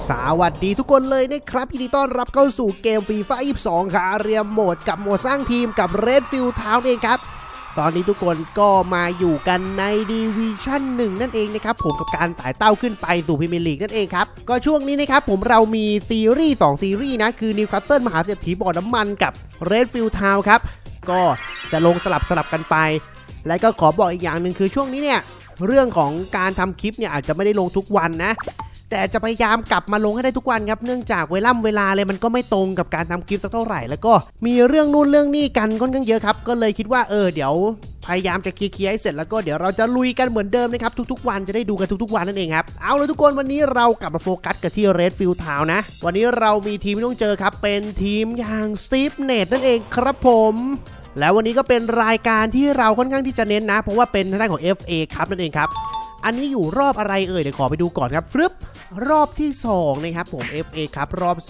สวัสดีทุกคนเลยนะครับยินดีต้อนรับเข้าสู่เกมฟีฟ่า22ค่ะเรียมโหมดกับโหมดสร้างทีมกับ Redfield Town เองครับตอนนี้ทุกคนก็มาอยู่กันในดิวิชั่น1นั่นเองนะครับผมกับการไต่เต้าขึ้นไปสู่พรีเมียร์ลีกนั่นเองครับก็ช่วงนี้นะครับผมเรามีซีรีส์2ซีรีส์นะคือนิวคาสเซิลมหาเศรษฐีบ่อน้ำมันกับ Redfield Town ครับก็จะลงสลับกันไปและก็ขอบอกอีกอย่างหนึ่งคือช่วงนี้เนี่ยเรื่องของการทำคลิปเนี่ยอาจจะไม่ได้ลงทุกวันนะแต่จะพยายามกลับมาลงให้ได้ทุกวันครับเนื่องจากเวลาเลยมันก็ไม่ตรงกับการทำคลิปสักเท่าไหร่แล้วก็มีเรื่องนู่นเรื่องนี่กันค่อนข้างเยอะครับก็เลยคิดว่าเดี๋ยวพยายามจะเคลียร์ให้เสร็จแล้วก็เดี๋ยวเราจะลุยกันเหมือนเดิมนะครับทุกๆวันจะได้ดูกันทุกๆวันนั่นเองครับเอาเลยทุกคนวันนี้เรากลับมาโฟกัสกันที่ Redfield Town นะวันนี้เรามีทีมที่ต้องเจอครับเป็นทีมอย่าง Stiffnet นั่นเองครับผมแล้ววันนี้ก็เป็นรายการที่เราค่อนข้างที่จะเน้นนะเพราะว่าเป็นทางด้านของ FA ครับนั่นเองครับอันนี้อยู่รอบอะไรเดี๋ยวขอไปดูก่อนครับฟึบรอบที่2นะครับผม FA ครับรอบ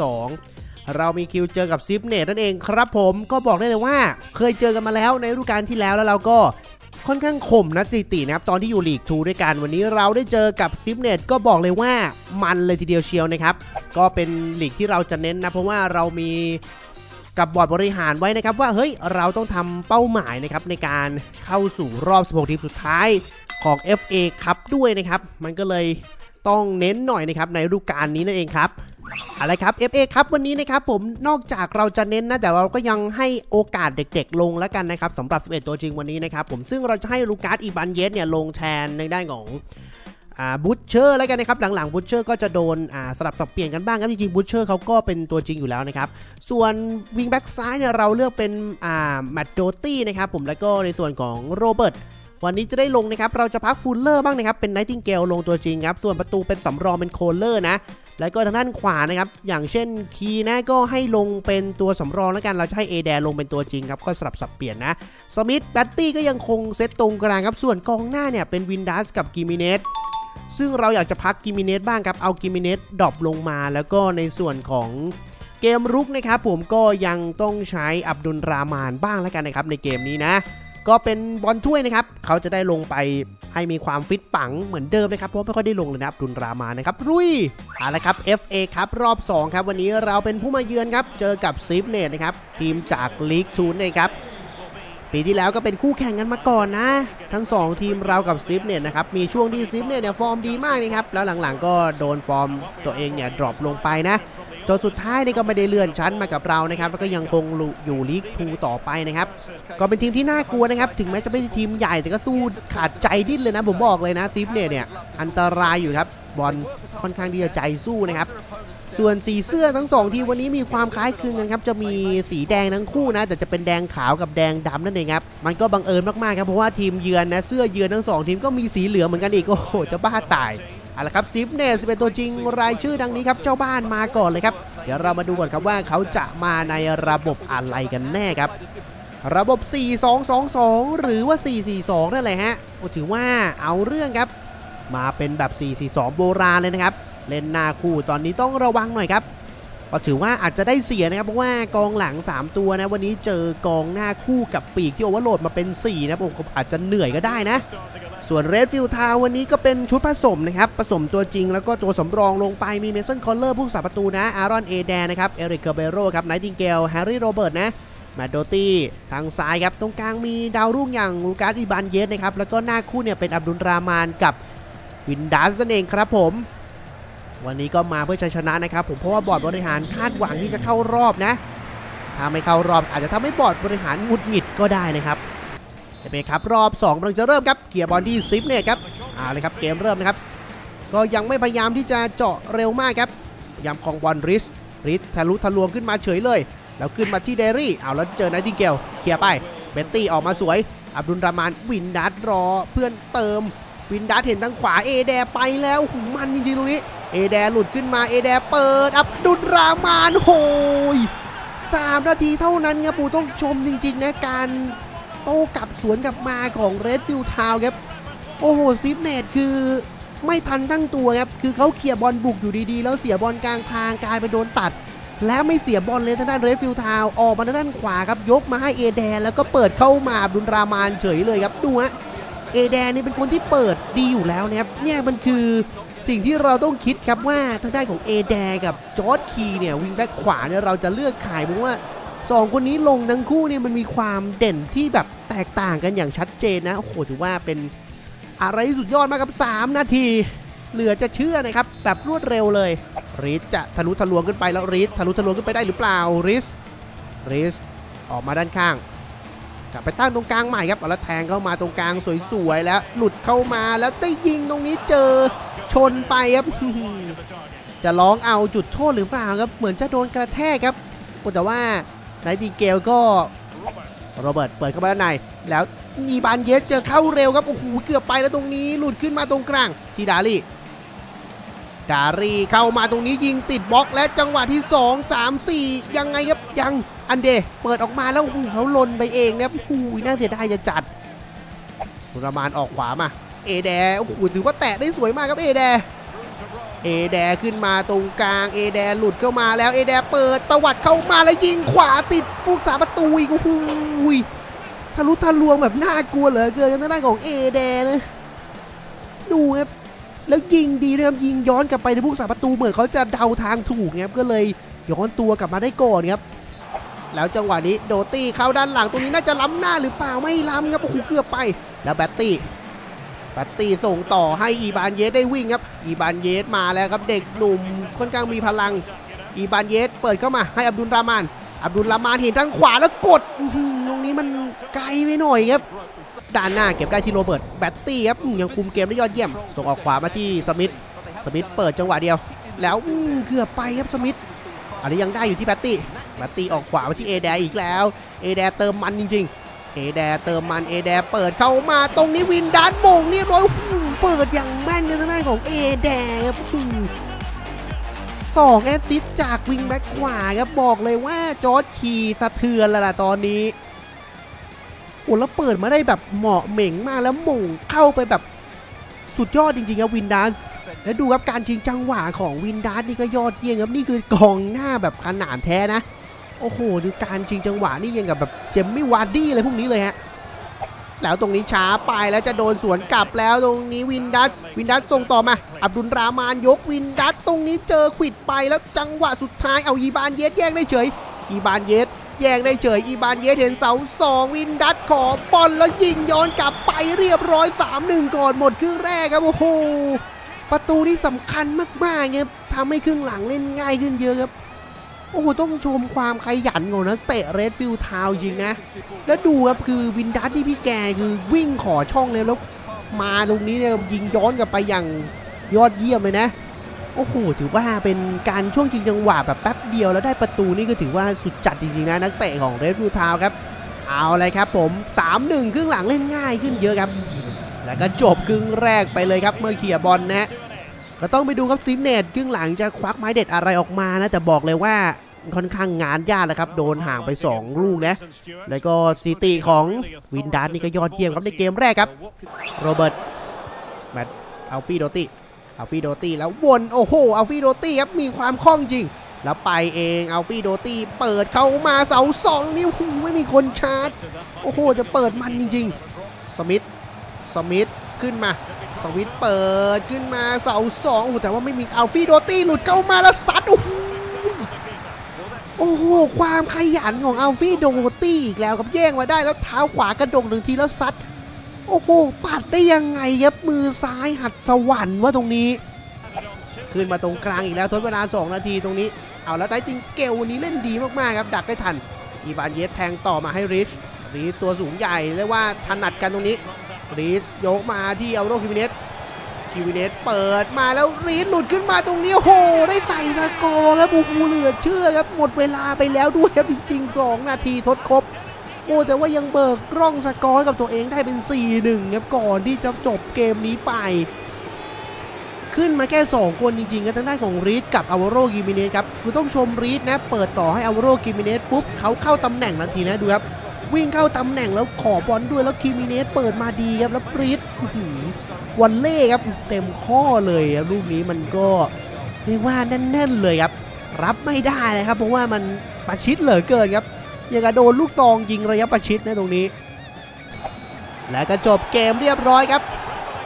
2เรามีคิวเจอกับซิฟเนตนั่นเองครับผมก็บอกได้เลยว่าเคยเจอกันมาแล้วในฤดูกาลที่แล้วเราก็ค่อนข้างข่มนะสถิตินะครับตอนที่อยู่ลีก2ด้วยกันวันนี้เราได้เจอกับซิฟเนตก็บอกเลยว่ามันเลยทีเดียวเชียวนะครับก็เป็นลีกที่เราจะเน้นนะเพราะว่าเรามีกับบอร์ดบริหารไว้นะครับว่าเฮ้ยเราต้องทำเป้าหมายนะครับในการเข้าสู่รอบ16ทีมสุดท้ายของ FA ครับด้วยนะครับมันก็เลยต้องเน้นหน่อยนะครับในฤดูกาลนี้นั่นเองครับอะไรครับ FA ครับวันนี้นะครับผมนอกจากเราจะเน้นนะแต่เราก็ยังให้โอกาสเด็กๆลงแล้วกันนะครับสำหรับ11ตัวจริงวันนี้นะครับผมซึ่งเราจะให้ลูกาสอีบันเยสเนี่ยลงแทนในด้านของบูชเชอร์แล้วกันนะครับหลังๆบูชเชอร์ก็จะโดนสลับสับเปลี่ยนกันบ้างครับจริงๆบูชเชอร์เขาก็เป็นตัวจริงอยู่แล้วนะครับส่วนวิงแบ็กซ้ายเนี่ยเราเลือกเป็นแมตต์โดตี้นะครับผมแล้วก็ในส่วนของโรเบิร์ตวันนี้จะได้ลงนะครับเราจะพักฟูลเลอร์บ้างนะครับเป็นไนติงเกลลงตัวจริงครับส่วนประตูเป็นสำรองเป็นโคลเลอร์นะแล้วก็ทางด้านขวานะครับอย่างเช่นคีนะก็ให้ลงเป็นตัวสำรองแล้วกันเราจะให้เอแดนลงเป็นตัวจริงครับก็สลับสับเปลี่ยนนะสมิธแบตตี้ก็ยังคงเซตตรงกลางครับส่วนกองหน้าเนี่ยเป็นวินดัสกับกิมิเนสซึ่งเราอยากจะพักกิมิเนสบ้างครับเอากิมิเนสดรอปลงมาแล้วก็ในส่วนของเกมรุกนะครับผมก็ยังต้องใช้อับดุลรามานบ้างแล้วกันนะครับในเกมนี้นะก็เป็นบอลถ้วยนะครับเขาจะได้ลงไปให้มีความฟิตปังเหมือนเดิมนะครับเพราะไม่ค่อยได้ลงเลยนะอับดุลรามานนะครับรุยอะไรครับ FA ครับรอบ2ครับวันนี้เราเป็นผู้มาเยือนครับเจอกับซิฟเนตนะครับทีมจากลีก2นะครับปีที่แล้วก็เป็นคู่แข่งกันมาก่อนนะทั้ง2ทีมเรากับสตีฟเนตนะครับมีช่วงที่สตีฟเนตเนี่ยฟอร์มดีมากนะครับแล้วหลังๆก็โดนฟอร์มตัวเองเนี่ยดรอปลงไปนะจนสุดท้ายนี่ก็ไม่ได้เลื่อนชั้นมากับเรานะครับแล้วก็ยังคงอยู่ลีก2ต่อไปนะครับก็เป็นทีมที่น่ากลัวนะครับถึงแม้จะไม่ใช่ทีมใหญ่แต่ก็สู้ขาดใจดิ้นเลยนะผมบอกเลยนะสตีฟเนตเนี่ยอันตรายอยู่ครับบอลค่อนข้างที่จะใจสู้นะครับส่วนสีเสื้อทั้ง2ทีมวันนี้มีความคล้ายคลึงกันครับจะมีสีแดงทั้งคู่นะแต่จะเป็นแดงขาวกับแดงดำนั่นเองครับมันก็บังเอิญมากๆครับเพราะว่าทีมเยือนนะเสื้อเยือนทั้ง2ทีมก็มีสีเหลืองเหมือนกันอีกโอ้โหจะบ้าตายเอาละครับสตีฟเนสเป็นตัวจริงรายชื่อดังนี้ครับเจ้าบ้านมาก่อนเลยครับเดี๋ยวเรามาดูก่อนครับว่าเขาจะมาในระบบอะไรกันแน่ครับระบบ 4-2-2-2 หรือว่า 4-4-2 นั่นแหละฮะถือว่าเอาเรื่องครับมาเป็นแบบ 4-4-2 โบราณเลยนะครับเล่นหน้าคู่ตอนนี้ต้องระวังหน่อยครับก็ถือว่าอาจจะได้เสียนะครับเพราะว่ากองหลัง3ตัวนะวันนี้เจอกองหน้าคู่กับปีกที่โอเวอร์โหลดมาเป็น4นะผมอาจจะเหนื่อยก็ได้นะส่วน Redfield Town วันนี้ก็เป็นชุดผสมนะครับผสมตัวจริงแล้วก็ตัวสำรองลงไปมีเมสันคอลเลอร์ผู้สาประตูนะอารอนเอแดนนะครับเอริกเกอร์เบโรครับไนติงเกลแฮร์รี่โรเบิร์ตนะแมตต์โดตี้ทางซ้ายครับตรงกลางมีดาวรุ่งอย่างลูกาสอีบานเยสนะครับแล้วก็หน้าคู่เนี่ยเป็นอับดุลรามานกับวินดัสนั่นเองครับผมวันนี้ก็มาเพื่อชัยชนะนะครับผมเพราะว่าบอร์ดบริหารคาดหวังที่จะเข้ารอบนะถ้าไม่เข้ารอบอาจจะทำให้บอร์ดบริหารหงุดหงิดก็ได้นะครับเครับรอบ2กำลังจะเริ่มครับเกียร์บอลที่ซิฟเนตครับเลยครับเกมเริ่มนะครับก็ยังไม่พยายามที่จะเจาะเร็วมากครับพยายามคลองบอลริสทะลุทะลวงขึ้นมาเฉยเลยแล้วขึ้นมาที่เดรี่แล้วเจอไนติงเกลเคลียร์ไปเบตตี้ออกมาสวยอับดุลรามานวินดัสรอเพื่อนเติมวินดัสเห็นทางขวาเอแดไปแล้วหูมันจริงๆตรงนี้เอแดหลุดขึ้นมาเอแดเปิดอับดุลรามานโหย3 นาทีเท่านั้นครับปู่ต้องชมจริงๆนะการโต้กลับสวนกลับมาของ Redfield Town ครับโอ้โหสตีฟเนตคือไม่ทันตั้งตัวครับคือเขาเคลียร์บอลบุกอยู่ดีๆแล้วเสียบอลกลางทางกลายไปโดนตัดแล้วไม่เสียบอลเลยทางด้าน Redfield Town ออกมาทางด้านขวาครับยกมาให้เอแดนแล้วก็เปิดเข้ามาอับดุลรามานเฉยเลยครับดูฮะเอแดนนี่เป็นคนที่เปิดดีอยู่แล้วนะครับเนี่ยมันคือสิ่งที่เราต้องคิดครับว่าทางด้านของเอแดกับจอร์จคีเนี่ยวิงแบ็กขวาเนี่ยเราจะเลือกขายเพราะว่า2คนนี้ลงทั้งคู่เนี่ยมันมีความเด่นที่แบบแตกต่างกันอย่างชัดเจนนะโอ้โหถือว่าเป็นอะไรสุดยอดมากครับ3 นาทีเหลือจะเชื่อนะครับแบบรวดเร็วเลยริสจะทะลุทะลวงขึ้นไปแล้วริสทะลุทะลวงขึ้นไปได้หรือเปล่าริสออกมาด้านข้างกลับไปตั้งตรงกลางใหม่ครับแล้วแทงเข้ามาตรงกลางสวยๆแล้วหลุดเข้ามาแล้วได้ยิงตรงนี้เจอชนไปครับจะร้องเอาจุดโทษหรือเปล่าครับเหมือนจะโดนกระแทกครับแต่ว่าไนติงเกลก็โรเบิร์ตเปิดเข้ามาด้านในแล้วอีบานเยสเจอเข้าเร็วครับโอ้โหเกือบไปแล้วตรงนี้หลุดขึ้นมาตรงกลางที่ดารีเข้ามาตรงนี้ยิงติดบล็อกและจังหวะที่2 3 4ยังไงครับยังอันเดเปิดออกมาแล้วเขาลนไปเองนะน่าเสียดายจะจัดสุรมานออกขวามาเอแดโอ้โหถือว่าแตะได้สวยมากครับเอแดขึ้นมาตรงกลางเอแดหลุดเข้ามาแล้วเอแดเปิดตวัดเข้ามาแล้วยิงขวาติดผู้สาประตูอีกโอ้โหทะลุทะลวงแบบน่ากลัวเหลือเกินทางด้านของเอแดนะดูครับแล้วยิงดีนะครับยิงย้อนกลับไปในผู้สาประตูเหมือนเขาจะเดาทางถูกนะครับก็เลยย้อนตัวกลับมาได้ก่อนครับแล้วจังหวะนี้โดตี้เข้าด้านหลังตรงนี้น่าจะล้ำหน้าหรือเปล่าไม่ล้ำครับโอ้โหเกือบไปแล้วแบตตี้ส่งต่อให้อีบานเยสได้วิ่งครับอีบานเยสมาแล้วครับเด็กหนุ่มค่อนข้างมีพลังอีบานเยสเปิดเข้ามาให้อับดุลรามานเห็นทางขวาแล้วกดตรงนี้มันไกลไปหน่อยครับด้านหน้าเก็บได้ที่โรเบิร์ตแบตตี้ครับยังคุมเกมได้ยอดเยี่ยมส่งออกขวามาที่สมิธเปิดจังหวะเดียวแล้วเกือบไปครับสมิธอันนี้ยังได้อยู่ที่แบตตี้ออกขวามาที่เอแดอีกแล้วเอแดเติมมันจริงๆเอแดเปิดเข้ามาตรงนี้วินดัสมงเรียบร้อยเปิดอย่างแม่นในทางด้านของเอแดครับ2 แอสซิสต์จากวิงแบ็กขวาครับบอกเลยว่าจอร์จคีสะเทือนแล้วล่ะตอนนี้โอ้แล้วเปิดมาได้แบบเหมาะเหม่งมากแล้วมงเข้าไปแบบสุดยอดจริงๆครับวินดัสและดูครับการชิงจังหวะของวินดัสนี่ก็ยอดเยี่ยมครับนี่คือกองหน้าแบบขนาดแท้นะโอ้โหดูการชิงจังหวะนี่ยังกับแบบเจมมี่วาร์ดี้อะไรพวกนี้เลยฮะแล้วตรงนี้ช้าไปแล้วจะโดนสวนกลับแล้วตรงนี้วินดัสส่งต่อมาอับดุลรามานยกวินดัสตรงนี้เจอขวิดไปแล้วจังหวะสุดท้ายเอาอีบานเยสแย่งได้เฉยอีบานเยสเห็นเสา2วินดัสขอบอลแล้วยิงย้อนกลับไปเรียบร้อย 3-1 ก่อนหมดครึ่งแรกครับโอ้โหประตูที่สำคัญมากๆครับทำให้ครึ่งหลังเล่นง่ายขึ้นเยอะครับโอ้โหต้องชมความขยันของนักเตะเรดฟิลด์ทาวน์จริงนะแล้วดูครับคือวินดัสที่พี่แกคือวิ่งขอช่องแล้วมาตรงนี้เนี่ยยิงย้อนกลับไปอย่างยอดเยี่ยมเลยนะโอ้โหถือว่าเป็นการช่วงจริงจังหวะแบบแป๊บเดียวแล้วได้ประตูนี่ก็ถือว่าสุดจัดจริงๆนะนักเตะของเรดฟิลด์ทาวน์ครับเอาเลยครับผม 3-1 ครึ่งหลังเล่นง่ายขึ้นเยอะครับแล้วก็จบครึ่งแรกไปเลยครับเมื่อเขี่ยบอลนะก็ต้องไปดูครับซิมเนตครึ่งหลังจะควักไม้เด็ดอะไรออกมานะแต่บอกเลยว่าค่อนข้างงานยากแล้วครับโดนห่างไป2 ลูกนะแล้วก็สถิติของวินดัสนี่ก็ยอดเยี่ยมครับในเกมแรกครับโรเบิร์ตแมตอัลฟี่โดตี้แล้ววนโอ้โหอัลฟี่โดตี้ครับมีความคล่องจริงแล้วไปเองอัลฟี่โดตี้เปิดเข้ามาเสา2นิ้วไม่มีคนชาร์จโอ้โหจะเปิดมันจริงๆสมิธขึ้นมาสมิธเปิดขึ้นมาเสา2แต่ว่าไม่มีอัลฟี่โดตี้หลุดเข้ามาแล้วซัดโอ้โหความขยันของอัลฟี่โดตี้อีกแล้วครับแย่งมาได้แล้วเท้าขวากระดก1 ทีแล้วซัดโอ้โหปัดได้ยังไงครับมือซ้ายหัดสวรรค์ว่าตรงนี้ขึ้นมาตรงกลางอีกแล้วทดเวลา2 นาทีตรงนี้เอาแล้วไนติงเกลวันนี้เล่นดีมากๆครับดักได้ทันอีบานเยสแทงต่อมาให้ริชตัวสูงใหญ่เรียกว่าถนัดกันตรงนี้ริชยกมาที่อัลโรคิมิเนสเปิดมาแล้วริชหลุดขึ้นมาตรงนี้โอ้โหได้ใส่ตะกอครับโอ้โหเหลือเชื่อครับหมดเวลาไปแล้วด้วยครับจริงๆ2 นาทีทดครบโอ้แต่ว่ายังเบิกร่องสกอร์กับตัวเองได้เป็น 4-1 ครับก่อนที่จะจบเกมนี้ไปขึ้นมาแค่2 คนจริงๆกันทางด้านของรีดกับอัลวาโรกิมิเนสครับคือต้องชมรีดนะเปิดต่อให้อัลวาโรกิมิเนสปุ๊บเขาเข้าตำแหน่งทันทีนะดูครับวิ่งเข้าตำแหน่งแล้วขอบอลด้วยแล้วกิมิเนสเปิดมาดีครับแล้วรีดวันเล่ครับเต็มข้อเลยครับลูกนี้มันก็เรียกว่าแน่นๆเลยครับรับไม่ได้เลยครับเพราะว่ามันประชิดเหลือเกินครับอย่างกับโดนลูกซองยิงระยะประชิดนะตรงนี้และก็จบเกมเรียบร้อยครับ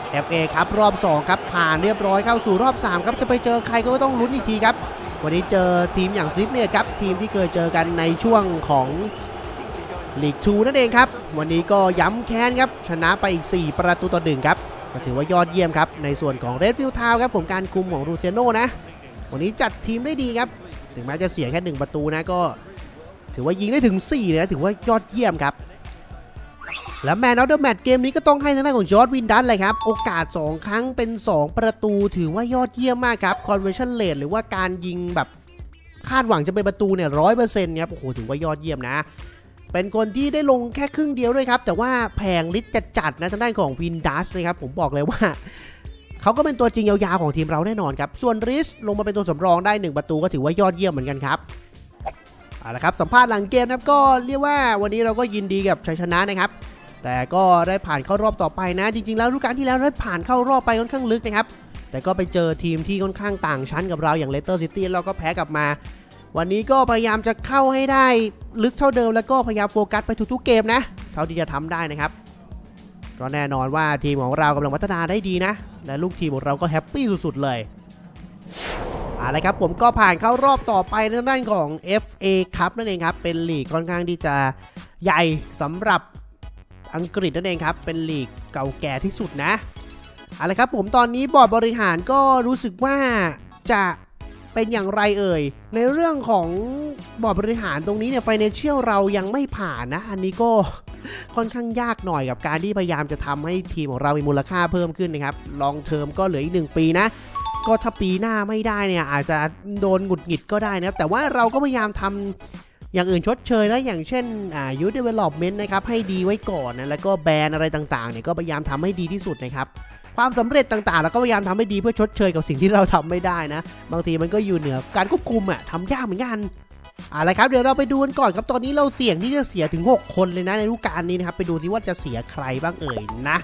FA ครับรอบ2ครับผ่านเรียบร้อยเข้าสู่รอบ3ครับจะไปเจอใครก็ต้องลุ้นอีกทีครับวันนี้เจอทีมอย่างซิฟเนตครับทีมที่เคยเจอกันในช่วงของลีก2นั่นเองครับวันนี้ก็ย้ำแค้นครับชนะไปอีก4-1ครับก็ถือว่ายอดเยี่ยมครับในส่วนของ Redfield Town ครับผมการคุมของลูเซียโน่นะวันนี้จัดทีมได้ดีครับถึงแม้จะเสียแค่1ประตูนะก็ถือว่ายิงได้ถึง4เลยนะถือว่ายอดเยี่ยมครับและแมนออฟเดอะแมตช์เกมนี้ก็ต้องให้ทางด้านของจอร์จวินดัสเลยครับโอกาส2ครั้งเป็น2ประตูถือว่ายอดเยี่ยมมากครับคอนเวอร์ชั่นเรทหรือว่าการยิงแบบคาดหวังจะเป็นประตูเนี่ย 100% ครับโอ้โหถือว่ายอดเยี่ยมนะเป็นคนที่ได้ลงแค่ครึ่งเดียวด้วยครับแต่ว่าแผงฤทธิ์จัดนะทางด้านของวินดัสนะครับผมบอกเลยว่าเขาก็เป็นตัวจริงยาวๆของทีมเราแน่นอนครับส่วนริชลงมาเป็นตัวสำรองได้1ประตูก็ถือว่ายอดเยี่ยมเหมือนกันครับเอาละครับสัมภาษณ์หลังเกมนะครับก็เรียกว่าวันนี้เราก็ยินดีกับชัยชนะนะครับแต่ก็ได้ผ่านเข้ารอบต่อไปนะจริงๆแล้วฤดูกาลที่แล้วได้ผ่านเข้ารอบไปค่อนข้างลึกนะครับแต่ก็ไปเจอทีมที่ค่อนข้างต่างชั้นกับเราอย่างเลสเตอร์ซิตี้เราก็แพ้กลับมาวันนี้ก็พยายามจะเข้าให้ได้ลึกเท่าเดิมแล้วก็พยายามโฟกัสไปทุกๆเกมนะเท่าที่จะทำได้นะครับก็แน่นอนว่าทีมของเรากำลังพัฒนาได้ดีนะและลูกทีมของเราก็แฮปปี้สุดๆเลยอะไรครับผมก็ผ่านเข้ารอบต่อไปในด้านของ FA ครับนั่นเองครับเป็นลีกค่อนข้างที่จะใหญ่สำหรับอังกฤษนั่นเองครับเป็นลีกเก่าแก่ที่สุดนะอะไรครับผมตอนนี้บอร์ดบริหารก็รู้สึกว่าจะเป็นอย่างไรเอ่ยในเรื่องของบอร์ดบริหารตรงนี้เนี่ย Financial เรายังไม่ผ่านนะอันนี้ก็ค่อนข้างยากหน่อยกับการที่พยายามจะทำให้ทีมของเรามีมูลค่าเพิ่มขึ้นนะครับลองเทอมก็เหลืออีก1ปีนะก็ถ้าปีหน้าไม่ได้เนี่ยอาจจะโดนหงุดหงิดก็ได้นะครับแต่ว่าเราก็พยายามทำอย่างอื่นชดเชยนะอย่างเช่นYouth Development นะครับให้ดีไว้ก่อนนะแล้วก็แบรนด์อะไรต่างๆเนี่ยก็พยายามทำให้ดีที่สุดนะครับความสำเร็จต่างๆเราก็พยายามทำให้ดีเพื่อชดเชยกับสิ่งที่เราทำไม่ได้นะบางทีมันก็อยู่เหนือการควบคุมทำยากเหมือนกันอะไรครับเดี๋ยวเราไปดูกันก่อนครับตอนนี้เราเสี่ยงที่จะเสียถึง6คนเลยนะในฤดูกาลนี้นะครับไปดูซิว่าจะเสียใครบ้างเอ่ยนะ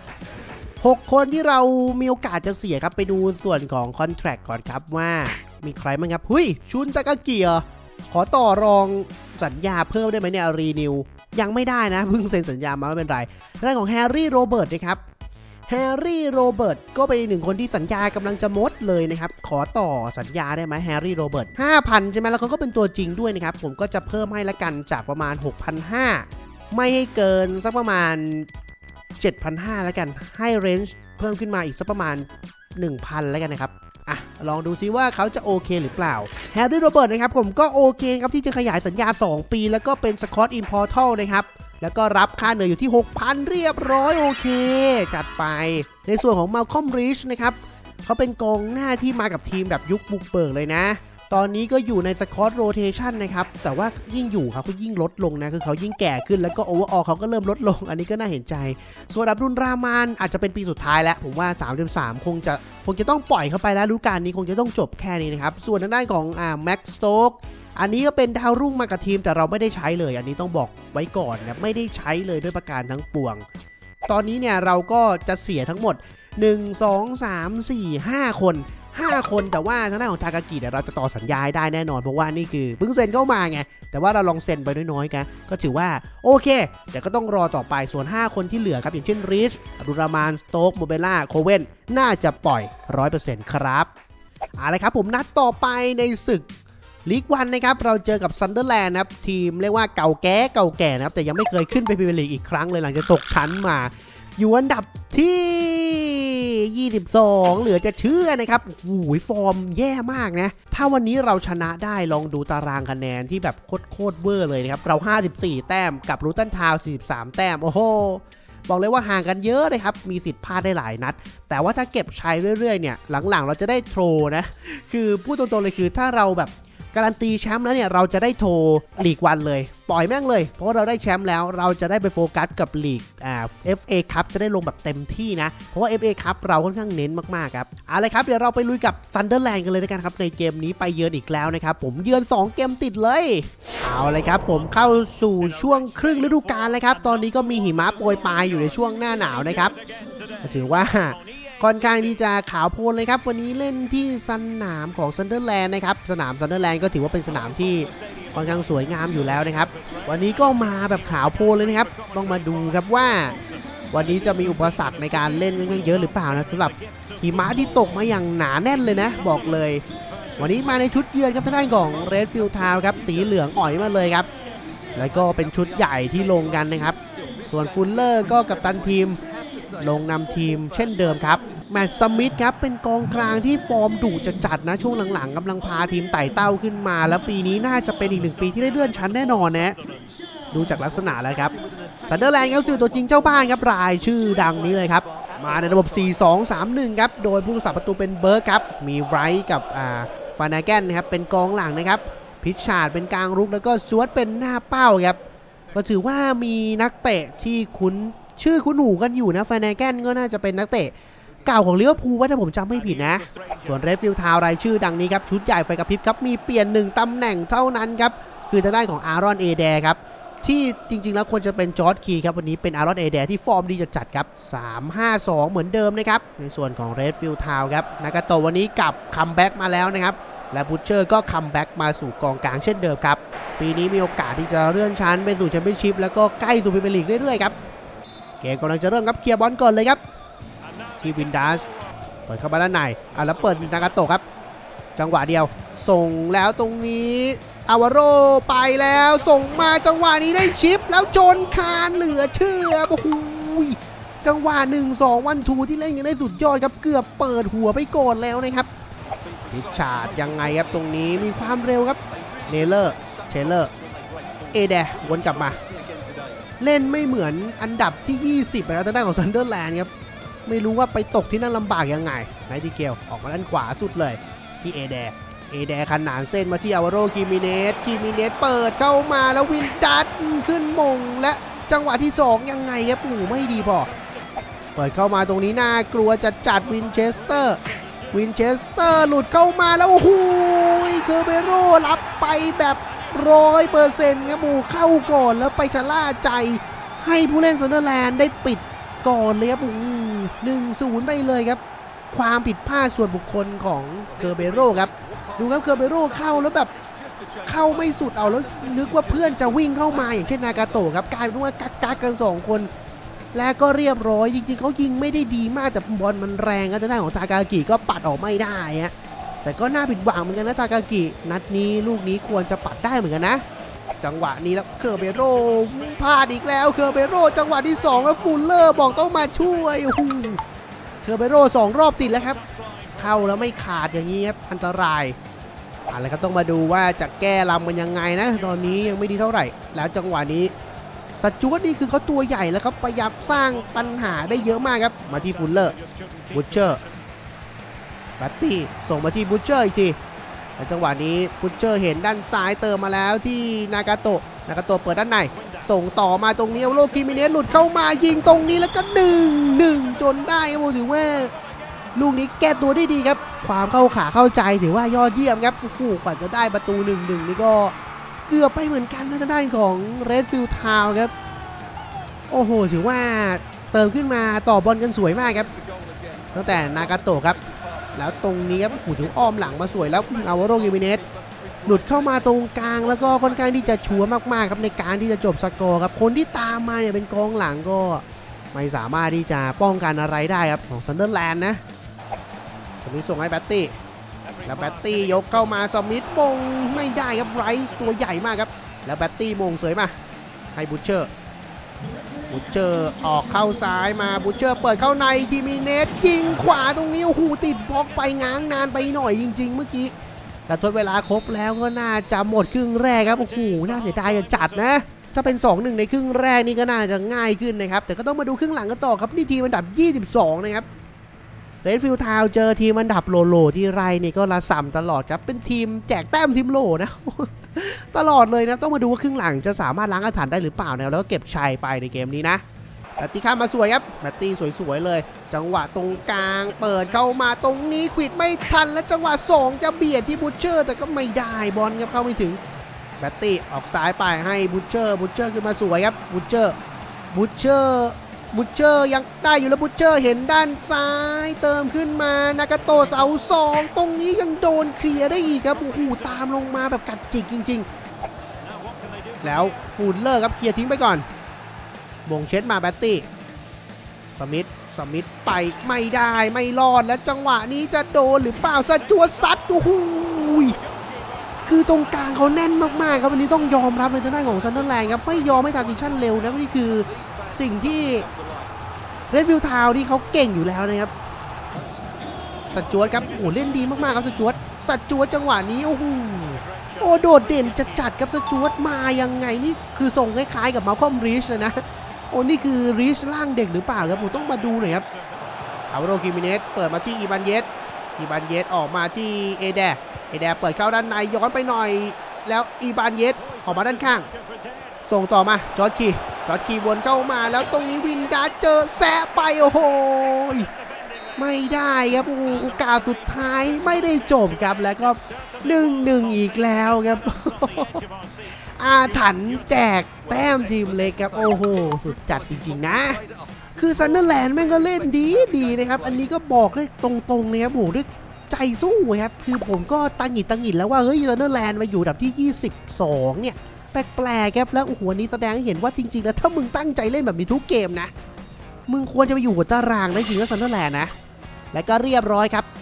6คนที่เรามีโอกาสจะเสียครับไปดูส่วนของคอนแทรคก่อนครับว่ามีใครบ้างครับชุนตะกะเกียขอต่อรองสัญญาเพิ่มได้ไหมเนี่ยรีนิวยังไม่ได้นะเพิ่งเซ็นสัญญามาไม่เป็นไรเรื่องของแฮร์รี่โรเบิร์ตนะครับแฮร์รี่โรเบิร์ตก็เป็น1คนที่สัญญากำลังจะหมดเลยนะครับขอต่อสัญญาได้ไหมแฮร์รี่โรเบิร์ต 5,000 ใช่ไหมแล้วเขาก็เป็นตัวจริงด้วยนะครับผมก็จะเพิ่มให้ละกันจากประมาณ 6,500 ไม่ให้เกินสักประมาณ 7,500 แล้วกันให้เรนจ์เพิ่มขึ้นมาอีกสักประมาณ 1,000 แล้วกันนะครับลองดูซิว่าเขาจะโอเคหรือเปล่าแฮร์รี่โรเบิร์ตนะครับผมก็โอเคครับที่จะขยายสัญญา2ปีแล้วก็เป็นสกอตอินพอร์ทัลนะครับแล้วก็รับค่าเหนื่อยอยู่ที่ 6,000 เรียบร้อยโอเคจัดไปในส่วนของ Malcolm Reach นะครับเขาเป็นกองหน้าที่มากับทีมแบบยุคบุกเบิกเลยนะตอนนี้ก็อยู่ในสกอตโรเทชันนะครับแต่ว่ายิ่งอยู่เขาก็ยิ่งลดลงนะคือเขายิ่งแก่ขึ้นแล้วก็โอเวอร์ออลเขาก็เริ่มลดลงอันนี้ก็น่าเห็นใจส่วนอับดุลรามานอาจจะเป็นปีสุดท้ายแล้วผมว่า 3.3 คงจะต้องปล่อยเข้าไปแล้วฤดูกาลนี้คงจะต้องจบแค่นี้นะครับส่วนทางด้านของแม็กซ์สโต๊กอันนี้ก็เป็นดาวรุ่งมากับทีมแต่เราไม่ได้ใช้เลยอันนี้ต้องบอกไว้ก่อนนะไม่ได้ใช้เลยด้วยประการทั้งปวงตอนนี้เนี่ยเราก็จะเสียทั้งหมด1 2 3 4 5 คนแต่ว่าทางด้านของทากากิเนี่ยเราจะต่อสัญญาได้แน่นอนเพราะว่านี่คือเพิ่งเซ็นเข้ามาไงแต่ว่าเราลองเซ็นไปน้อยๆกันก็ถือว่าโอเคแต่ก็ต้องรอต่อไปส่วน5คนที่เหลือครับอย่างเช่นริชอับดุลรามานสโต๊กโมเบล่าโคเวนน่าจะปล่อย 100% ครับอะไรครับผมนัดต่อไปในศึกลีกวันนะครับเราเจอกับซันเดอร์แลนด์นะครับทีมเรียกว่าเก่าแก่นะครับแต่ยังไม่เคยขึ้นไปพรีเมียร์ลีกอีกครั้งเลยหลังจากตกชั้นมาอยู่อันดับที่22เหลือจะเชื่อนะครับฟอร์มแย่มากนะถ้าวันนี้เราชนะได้ลองดูตารางคะแนนที่แบบโคตรเวอร์เลยนะครับเรา54แต้มกับรูตันทาวน์43แต้มโอ้โหบอกเลยว่าห่างกันเยอะเลยครับมีสิทธิ์พลาดได้หลายนัดแต่ว่าถ้าเก็บชัยเรื่อยๆเนี่ยหลังๆเราจะได้โทรนะคือพูดตรงๆเลยคือถ้าเราแบบการันตีแชมป์แล้วเนี่ยเราจะได้โทรลีกวันเลยปล่อยแม่งเลยเพราะว่าเราได้แชมป์แล้วเราจะได้ไปโฟกัสกับลีกFA ครับจะได้ลงแบบเต็มที่นะเพราะว่า FA ครับเราค่อนข้างเน้นมากๆครับเอาเลยครับเดี๋ยวเราไปลุยกับซันเดอร์แลนด์กันเลยนะครับในเกมนี้ไปเยือนอีกแล้วนะครับผมเยือน2เกมติดเลยเอาเลยครับผมเข้าสู่ช่วงครึ่งฤดูกาลเลยครับตอนนี้ก็มีหิมะโปรยปลายอยู่ในช่วงหน้าหนาวนะครับถือว่าค่อนข้างที่จะขาวโพลนเลยครับวันนี้เล่นที่สนามของซันเดอร์แลนด์นะครับสนามซันเดอร์แลนด์ก็ถือว่าเป็นสนามที่ค่อนข้างสวยงามอยู่แล้วนะครับวันนี้ก็มาแบบขาวโพลนเลยนะครับต้องมาดูครับว่าวันนี้จะมีอุปสรรคในการเล่นค่อนข้างเยอะหรือเปล่านะสำหรับหิมะที่ตกมาอย่างหนาแน่นเลยนะบอกเลยวันนี้มาในชุดเยือนครับทางด้านของ Redfield Town ครับสีเหลืองอ่อยมาเลยครับแล้วก็เป็นชุดใหญ่ที่ลงกันนะครับส่วนฟูลเลอร์ก็กัปตันทีมลงนำทีมเช่นเดิมครับแมตต์สมิธครับเป็นกองกลางที่ฟอร์มดุจัดๆนะช่วงหลังๆกำลังพาทีมไต่เต้าขึ้นมาแล้วปีนี้น่าจะเป็นอีก1 ปีที่ได้เลื่อนชั้นแน่นอนนะดูจากลักษณะแล้วครับซันเดอร์แลนด์ครับสื่อตัวจริงเจ้าบ้านครับรายชื่อดังนี้เลยครับมาในระบบ 4-2-3-1 ครับโดยผู้รักษาประตูเป็นเบิร์กครับมีไรท์กับฟานาแกนนะครับเป็นกองหลังนะครับพิชชาร์ดเป็นกลางรุกแล้วก็สวตเป็นหน้าเป้าครับก็ถือว่ามีนักเตะที่คุ้นชื่อคุ้นหูกันอยู่นะฟานาแกนก็น่าจะเป็นนักเตะเก่าของลิเวอร์พูลว่าถ้าผมจำไม่ผิดนะส่วนเรดฟิลด์ทาวน์รายชื่อดังนี้ครับชุดใหญ่ไฟกระพริบครับมีเปลี่ยน1 ตำแหน่งเท่านั้นครับคือทางด้านของอารอนเอแดครับที่จริงๆแล้วควรจะเป็นจอร์จคีครับวันนี้เป็นอารอนเอแดที่ฟอร์มดีจัดๆครับ 3-5-2 เหมือนเดิมนะครับในส่วนของเรดฟิลด์ทาวน์ครับนากาโตะวันนี้กลับคัมแบ็กมาแล้วนะครับและบูชเชอร์ก็คัมแบ็กมาสู่กองกลางเช่นเดิมครับปีนี้มีโอกาสที่จะเลื่อนชั้นไปสู่แชมเปี้ยนชิพแล้วก็ใกล้สู่พรีเมียร์ลีกเรื่อยๆครับเกมกำลังจะเริ่มครับเคลียร์บอลก่อนเลยครับทีวินดัสเปิดเข้ามาด้านในแล้วเปิดนากาโตะครับจังหวะเดียวส่งแล้วตรงนี้อาวาโรไปแล้วส่งมาจังหวะนี้ได้ชิปแล้วโจนคานเหลือเชื่อโอ้โหจังหวะ1-2-1-2ที่เล่นกันได้สุดยอดครับเกือบเปิดหัวไปก่อนแล้วนะครับริชาร์ดยังไงครับตรงนี้มีความเร็วครับเนเลอร์เชลเลอร์เอแดวนกลับมาเล่นไม่เหมือนอันดับที่20นะครับทางด้านของซันเดอร์แลนด์ครับไม่รู้ว่าไปตกที่นั่นลำบากยังไงไนติเกลออกมาด้านขวาสุดเลยที่เอแดขนานเส้นมาที่อาวาโรกิมิเนสเปิดเข้ามาแล้ววินดัตขึ้นมงและจังหวะที่2ยังไงครับไม่ดีพอเปิดเข้ามาตรงนี้น่ากลัวจัดวินเชสเตอร์หลุดเข้ามาแล้วโอ้โหเคอร์เบโร่รับไปแบบ100%ครับเข้าก่อนแล้วไปชะล่าใจให้ผู้เล่นซันเดอร์แลนด์ได้ปิดก่อนเลยครับ1-0 ไปเลยครับความผิดพลาดส่วนบุคคลของเคอร์เบโร่ครับดูครับเคอร์เบโร่เข้าแล้วแบบเข้าไม่สุดเอาแล้วนึกว่าเพื่อนจะวิ่งเข้ามาอย่างเช่นนากาโตะครับกลายเป็นว่ากักกัน2 คนแล้วก็เรียบร้อยจริงๆเขายิงไม่ได้ดีมากแต่บอลมันแรงก็จะได้ของทากากิก็ปัดออกไม่ได้ฮะแต่ก็น่าผิดหวังเหมือนกันนะทากากินัดนี้ลูกนี้ควรจะปัดได้เหมือนกันนะจังหวะนี้แล้วเคอร์เบโร่พลาดอีกแล้วเคอร์เบโร่จังหวะที่2แล้วฟูลเลอร์บอกต้องมาช่วยเคอร์เบโร่2 รอบติดแล้วครับเข้าแล้วไม่ขาดอย่างนี้ครับอันตรายอะไรครับต้องมาดูว่าจะแก้ลำมันยังไงนะตอนนี้ยังไม่ดีเท่าไหร่แล้วจังหวะนี้สจวตนี่คือเขาตัวใหญ่แล้วครับพยายามสร้างปัญหาได้เยอะมากครับมาที่ฟูลเลอร์บูชเชอร์บัตตี้ส่งมาที่บูชเชอร์อีกทีแล้วจังหวะนี้บูชเชอร์เห็นด้านซ้ายเติมมาแล้วที่นากาโตะเปิดด้านในส่งต่อมาตรงนี้โลกิมิเนสหลุดเข้ามายิงตรงนี้แล้วก็1-1จนได้ครับถือว่าลูกนี้แก้ตัวได้ดีครับความเข้าขาเข้าใจถือว่ายอดเยี่ยมครับโอ้โหกว่าจะได้ประตู 1-1 นี่ก็เกือบไปเหมือนกันนะทางด้านของ Redfield Town ครับโอ้โหถือว่าเติมขึ้นมาต่อบอลกันสวยมากครับตั้งแต่นากาโตะครับแล้วตรงนี้ครับโอ้โหถึงอ้อมหลังมาสวยแล้วอาวาโรกิมิเนสหลุดเข้ามาตรงกลางแล้วก็ค่อนข้างที่จะชัวร์มากๆครับในการที่จะจบสกอร์ครับคนที่ตามมาเนี่ยเป็นกองหลังก็ไม่สามารถที่จะป้องกันอะไรได้ครับของซันเดอร์แลนด์นะสมิธส่งให้แบตตี้แล้วแบตตี้ยกเข้ามาสมิธมงไม่ได้ครับไรตัวใหญ่มากครับแล้วแบตตี้มงสวยมาให้บูชเชอร์ออกเข้าซ้ายมาบูชเชอร์เปิดเข้าในคิมิเนสยิงขวาตรงนี้โอ้โหติดบล็อกไปง้างนานไปหน่อยจริงๆเมื่อกี้แต่ทดเวลาครบแล้วก็น่าจะหมดครึ่งแรกครับโอ้โหน่าเสียดายจัดนะถ้าเป็น 2-1 ในครึ่งแรกนี่ก็น่าจะง่ายขึ้นนะครับแต่ก็ต้องมาดูครึ่งหลังกันต่อครับนี่ทีมอันดับ22นะครับRedfield Town เจอทีมอันดับโลที่ไรนี่ก็ระส่ำตลอดครับเป็นทีมแจกแต้มทีมโลนะ ตลอดเลยนะต้องมาดูว่าครึ่งหลังจะสามารถล้างอาถรรพ์ได้หรือเปล่านะแล้วก็เก็บชัยไปในเกมนี้นะแบตตี้ข้ามมาสวยครับแบตตี้สวยๆเลยจังหวะตรงกลางเปิดเข้ามาตรงนี้ควิดไม่ทันและจังหวะ2จะเบียดที่บูชเชอร์แต่ก็ไม่ได้บอลครับเข้าไม่ถึงแบตตี้ออกซ้ายไปให้บูชเชอร์ขึ้นมาสวยครับบูชเชอร์ยังได้อยู่แล้วบูชเชอร์เห็นด้านซ้ายเติมขึ้นมานากาโตะเสา2ตรงนี้ยังโดนเคลียร์ได้อีกครับโอ้โหตามลงมาแบบกัดจิกจริงๆแล้วฟูลเลอร์ครับเคลียร์ทิ้งไปก่อนมงเช็ดมาแบตตี้สมิธไปไม่ได้ไม่รอดแล้วจังหวะนี้จะโดนหรือเปล่าสจวตซัดโอ้โหคือตรงกลางเขาแน่นมากๆครับวันนี้ต้องยอมรับเลยทางด้านของซันเดอร์แลนด์ครับไม่ยอมให้ทรานซิชั่นเร็วนะนี่คือสิ่งที่เรดฟิลด์ทาวน์ที่เขาเก่งอยู่แล้วนะครับสจวตครับโอ้เล่นดีมากๆครับสจวตจังหวะนี้โอ้โหโดดเด่นจัดครับสจวตมายังไงนี่คือทรงคล้ายๆกับมาลคอมรีชเลยนะนี่คือรีชร่างเด็กหรือเปล่าครับผมต้องมาดูหน่อยครับอาวาโรคิมิเนสเปิดมาที่อีบานเยสออกมาที่เอแดเปิดเข้าด้านในย้อนไปหน่อยแล้วอีบานเยสออกมาด้านข้างส่งต่อมาจอร์จคีวนเข้ามาแล้วตรงนี้วินดาเจอแซะไปโอ้โหไม่ได้ครับโอกาสสุดท้ายไม่ได้จบครับแล้วก็1-1อีกแล้วครับอาถรรพ์แจกแต้มทีมเล็กครับโอ้โหสุดจัดจริงๆนะคือซันเดอร์แลนด์แม่งก็เล่นดีนะครับอันนี้ก็บอกได้ตรงๆเลยครับโหด้วยใจสู้ครับคือผมก็ตังหงิดแล้วว่าเฮ้ยซันเดอร์แลนด์มาอยู่อันดับที่22เนี่ยแปลกๆครับแล้วโอ้โหวันนี้แสดงให้เห็นว่าจริงๆแล้วถ้ามึงตั้งใจเล่นแบบนี้ทุกเกมนะมึงควรจะไปอยู่หัวตารางได้จริงก็ซันเดอร์แลนด์นะและก็เรียบร้อยครับ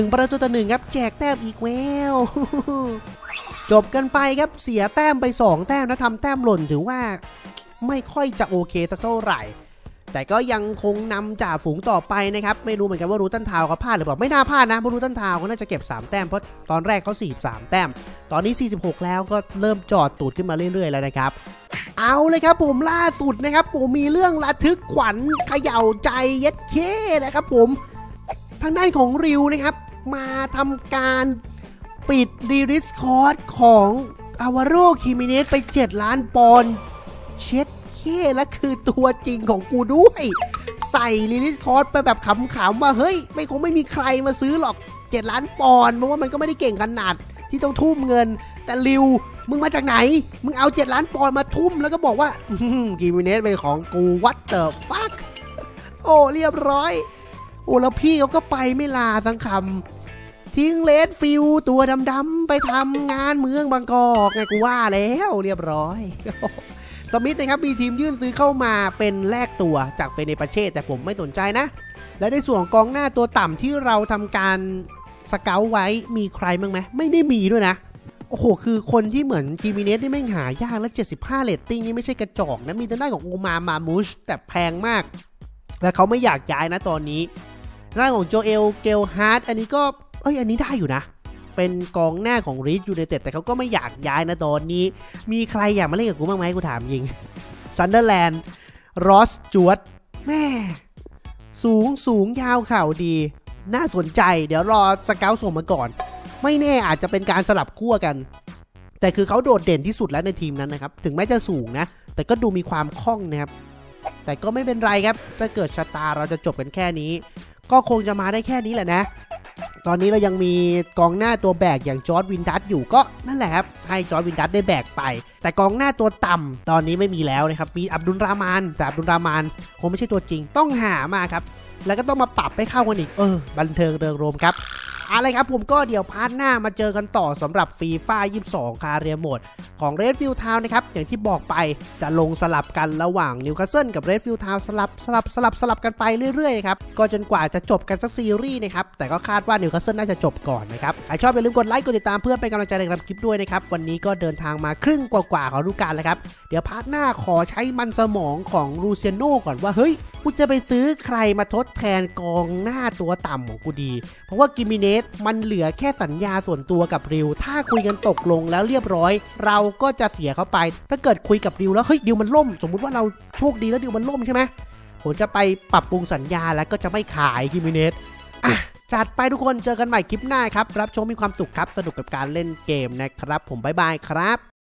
1-1ครับแจกแต้มอีกแล้วจบกันไปครับเสียแต้มไป2แต้มนะทำแต้มหล่นถือว่าไม่ค่อยจะโอเคสักเท่าไหร่แต่ก็ยังคงนำจ่าฝูงต่อไปนะครับไม่รู้เหมือนกันว่ารูตันทาวเขาพลาดหรือเปล่าไม่น่าพลาดนะเพราะรูตันทาวเขาน่าจะเก็บ3แต้มเพราะตอนแรกเขา43แต้มตอนนี้46แล้วก็เริ่มจอดตูดขึ้นมาเรื่อยๆแล้วนะครับเอาเลยครับผมล่าสุดนะครับผมมีเรื่องระทึกขวัญเขย่าใจเย็ดเคนะครับผมทางด้านของริวนะครับมาทำการปิดรีลิสคอร์สของอาวาโรคิมิเนสไป7ล้านปอนด์เช็ดและคือตัวจริงของกูด้วยใส่รีลิสคอร์สไปแบบขำๆว่าเฮ้ยไม่มีใครมาซื้อหรอก7ล้านปอนด์เพราะว่ามันก็ไม่ได้เก่งขนาดที่ต้องทุ่มเงินแต่ริวมึงมาจากไหนมึงเอา7ล้านปอนด์มาทุ่มแล้วก็บอกว่าคิมิเนสเป็นของกูวัดเตอร์ฟักโอ้เรียบร้อยโอ้แล้วพี่เขาก็ไปไม่ลาสังคำทิ้งเลดฟิลตัวดำๆไปทำงานเมืองบางกอกไงกูว่าแล้วเรียบร้อยสมิธนะครับมีทีมยื่นซื้อเข้ามาเป็นแลกตัวจากเฟเนปาเช่แต่ผมไม่สนใจนะและในส่วนกองหน้าตัวต่ำที่เราทำการสเกาต์ไว้มีใครบ้างไหมไม่ได้มีด้วยนะโอ้โหคือคนที่เหมือนจิมิเนสนี่แม่งหายากและ75เรตติ้งนี่ไม่ใช่กระจอกนะมีทางด้านของโอมามูชแต่แพงมากและเขาไม่อยากย้ายนะตอนนี้ด้านของโจเอลเกลฮาร์ดอันนี้ก็อันนี้ได้อยู่นะเป็นกองหน้าของรีดยูไนเต็ดแต่เขาก็ไม่อยากย้ายนะตอนนี้มีใครอยากมาเล่นกับกูบ้างไหมกูถามยิงซันเดอร์แลนด์รอสจวตแม่สูงยาวเข่าดีน่าสนใจเดี๋ยวรอสเกาต์ส่งมาก่อนไม่แน่อาจจะเป็นการสลับขั้วกันแต่คือเขาโดดเด่นที่สุดแล้วในทีมนั้นนะครับถึงแม้จะสูงนะแต่ก็ดูมีความคล่องนะครับแต่ก็ไม่เป็นไรครับถ้าเกิดชะตาเราจะจบกันแค่นี้ก็คงจะมาได้แค่นี้แหละนะตอนนี้เรายังมีกองหน้าตัวแบกอย่างจอร์จวินดัตอยู่ก็นั่นแหละครับให้จอร์จวินดัตได้แบกไปแต่กองหน้าตัวต่ำตอนนี้ไม่มีแล้วนะครับมีอับดุลรามานแต่อับดุลรามานคงไม่ใช่ตัวจริงต้องหามาครับแล้วก็ต้องมาปรับให้เข้ากันอีกบันเทิงเริงรมครับอะไรครับผมก็เดี๋ยวพาร์ทหน้ามาเจอกันต่อสำหรับฟีฟ่า22คาเรียโหมดของเรดฟิลด์ทาวน์นะครับอย่างที่บอกไปจะลงสลับกันระหว่างนิวคาสเซิลกับเรดฟิลด์ทาวน์สลับกันไปเรื่อยๆครับก็จนกว่าจะจบกันสักซีรีส์นะครับแต่ก็คาดว่านิวคาสเซิลน่าจะจบก่อนนะครับใครชอบอย่าลืมกดไลค์กดติดตามเพื่อเป็นกำลังใจในการทำคลิปด้วยนะครับวันนี้ก็เดินทางมาครึ่งกว่าของฤดูกาลแล้วครับเดี๋ยวพาร์ทหน้าขอใช้มันสมองของลูเซียโน่ก่อนว่าเฮ้ยกูจะไปซื้อใครมาทดแทนกองหน้าตัวต่ำของกูดีเพราะว่ากิมิเนสมันเหลือแค่สัญญาส่วนตัวกับริวถ้าคุยกันตกลงแล้วเรียบร้อยเราก็จะเสียเขาไปถ้าเกิดคุยกับริวแล้วเฮ้ยดิวมันล่มสมมุติว่าเราโชคดีแล้วดิวมันล่มใช่ไหมผมจะไปปรับปรุงสัญญาแล้วก็จะไม่ขายกิมิเนสจัดไปทุกคนเจอกันใหม่คลิปหน้าครับรับชมมีความสุขครับสนุกกับการเล่นเกมนะครับผมบ๊ายบายครับ